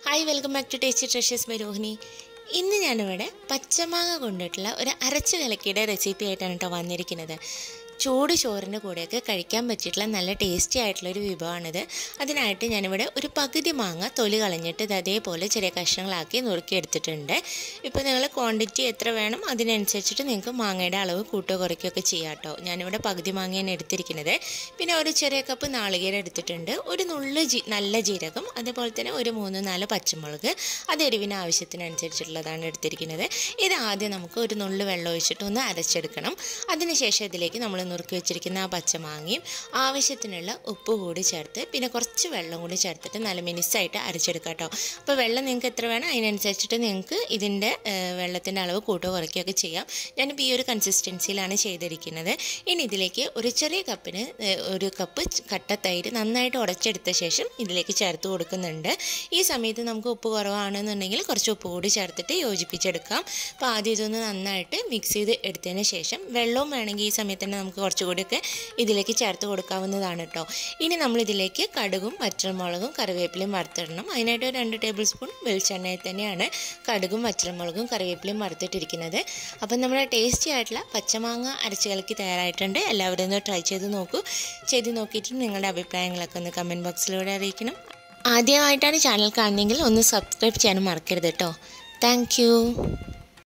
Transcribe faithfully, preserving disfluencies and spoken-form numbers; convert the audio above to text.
Hi welcome back to tasty treasures by Rohini. ഇന്ന് ഞാനിവിടെ പച്ചമാങ്ങ കൊണ്ടിട്ടുള്ള ഒരു അരച്ച് കലക്കിയുടെ റെസിപ്പി ആയിട്ടാണ് കേട്ടോ വന്നിരിക്കുന്നത്. ചൂട് ചോറിൻ്റെ കൂടെയൊക്കെ കഴിക്കാൻ പറ്റിയിട്ടുള്ള നല്ല ടേസ്റ്റി ആയിട്ടുള്ളൊരു വിഭവമാണിത്. അതിനായിട്ട് ഞാനിവിടെ ഒരു പകുതി മാങ്ങ തൊലി കളഞ്ഞിട്ട് ഇത് അതേപോലെ ചെറിയ കഷ്ണങ്ങളാക്കി നുറുക്കിയെടുത്തിട്ടുണ്ട്. ഇപ്പോൾ നിങ്ങൾ ക്വാണ്ടിറ്റി എത്ര വേണം അതിനനുസരിച്ചിട്ട് നിങ്ങൾക്ക് മാങ്ങയുടെ അളവ് കൂട്ടോ കുറയ്ക്കുകയൊക്കെ ചെയ്യാം കേട്ടോ. ഞാനിവിടെ പകുതി മാങ്ങയാണ് എടുത്തിരിക്കുന്നത്. പിന്നെ ഒരു ചെറിയ കപ്പ് നാളികേരം എടുത്തിട്ടുണ്ട്, ഒരു നുള്ളു ജി നല്ല ജീരകം, അതേപോലെ തന്നെ ഒരു മൂന്ന് നാല് പച്ചമുളക്, അത് എരിവിന് ആവശ്യത്തിനനുസരിച്ചിട്ടുള്ളതാണ് എടുത്തിരിക്കുന്നത്. ഇത് ആദ്യം നമുക്ക് ഒരു നുള്ളു വെള്ളം ഒഴിച്ചിട്ട് ഒന്ന് അരച്ചെടുക്കണം. അതിനുശേഷം ഇതിലേക്ക് നമ്മൾ നുറുക്കി വെച്ചിരിക്കുന്ന ആ പച്ചമാങ്ങയും ആവശ്യത്തിനുള്ള ഉപ്പ് കൂടി ചേർത്ത് പിന്നെ കുറച്ച് വെള്ളം കൂടി ചേർത്തിട്ട് നല്ല മിനുസായിട്ട് അരച്ചെടുക്കാം കേട്ടോ. അപ്പോൾ വെള്ളം നിങ്ങൾക്ക് എത്ര വേണം അതിനനുസരിച്ചിട്ട് നിങ്ങൾക്ക് ഇതിൻ്റെ വെള്ളത്തിൻ്റെ അളവ് കൂട്ടോ കുറയ്ക്കുകയൊക്കെ ചെയ്യാം. ഞാനിപ്പോൾ ഈ ഒരു കൺസിസ്റ്റൻസിയിലാണ് ചെയ്തിരിക്കുന്നത്. ഇനി ഇതിലേക്ക് ഒരു ചെറിയ കപ്പിന് ഒരു കപ്പ് കട്ട തൈര് നന്നായിട്ട് ഉടച്ചെടുത്ത ശേഷം ഇതിലേക്ക് ചേർത്ത് കൊടുക്കുന്നുണ്ട്. ഈ സമയത്ത് നമുക്ക് ഉപ്പ് കുറവാണെന്നുണ്ടെങ്കിൽ കുറച്ച് ഉപ്പ് കൂടി ചേർത്തിട്ട് യോജിപ്പിച്ചെടുക്കാം. അപ്പോൾ ആദ്യം ഇതൊന്ന് നന്നായിട്ട് മിക്സ് ചെയ്ത് എടുത്തതിന് ശേഷം വെള്ളവും വേണമെങ്കിൽ ഈ സമയത്ത് തന്നെ നമുക്ക് കുറച്ചുകൂടിയൊക്കെ ഇതിലേക്ക് ചേർത്ത് കൊടുക്കാവുന്നതാണ് കേട്ടോ. ഇനി നമ്മളിതിലേക്ക് കടുകും വറ്റൽമുളകും കറിവേപ്പിലയും വറുത്തിടണം. അതിനായിട്ട് ഒരു രണ്ട് ടേബിൾ സ്പൂൺ വെളിച്ചെണ്ണയിൽ തന്നെയാണ് കടുകും വറ്റൽമുളകും കറിവേപ്പിലയും വറുത്തിട്ടിരിക്കുന്നത്. അപ്പം നമ്മുടെ ടേസ്റ്റി ആയിട്ടുള്ള പച്ചമാങ്ങ അരച്ച് കലക്കി തയ്യാറായിട്ടുണ്ട്. എല്ലാവരും ഒന്ന് ട്രൈ ചെയ്ത് നോക്കൂ. ചെയ്ത് നോക്കിയിട്ട് നിങ്ങളുടെ അഭിപ്രായങ്ങളൊക്കെ ഒന്ന് കമൻറ്റ് ബോക്സിലൂടെ അറിയിക്കണം. ആദ്യമായിട്ടാണ് ചാനൽ കാണുന്നതെങ്കിൽ ഒന്ന് സബ്സ്ക്രൈബ് ചെയ്യാനും മറക്കരുത് കേട്ടോ. Thank U.